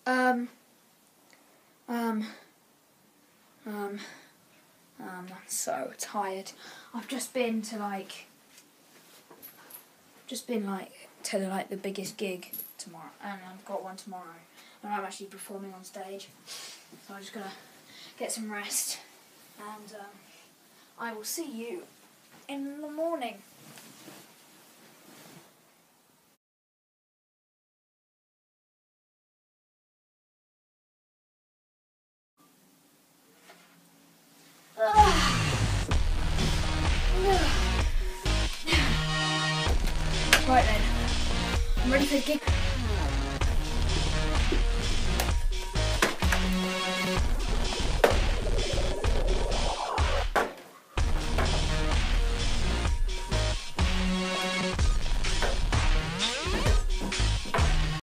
Um, I'm so tired. I've just been to the biggest gig tomorrow, and I've got one tomorrow, and I'm actually performing on stage. So I'm just gonna get some rest, and I will see you in the morning. Right then, I'm ready for the gig.